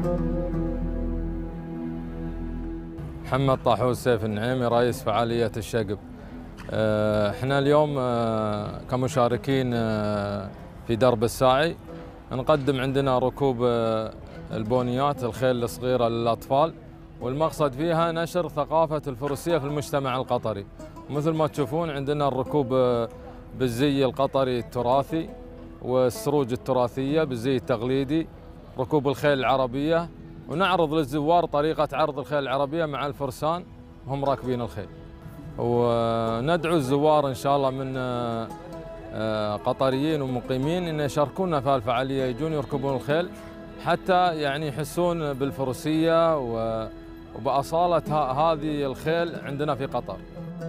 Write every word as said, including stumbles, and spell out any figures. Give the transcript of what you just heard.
محمد طاحوس سيف النعيمي رئيس فعالية الشقب. احنا اليوم كمشاركين في درب الساعي نقدم عندنا ركوب البونيات الخيل الصغيرة للأطفال، والمقصد فيها نشر ثقافة الفروسية في المجتمع القطري. مثل ما تشوفون عندنا الركوب بالزي القطري التراثي والسروج التراثية بالزي التقليدي، ركوب الخيل العربية، ونعرض للزوار طريقة عرض الخيل العربية مع الفرسان وهم راكبين الخيل. وندعو الزوار إن شاء الله من قطريين ومقيمين أن يشاركونا في الفعالية، يجون يركبون الخيل حتى يعني يحسون بالفروسية وبأصالة هذه الخيل عندنا في قطر.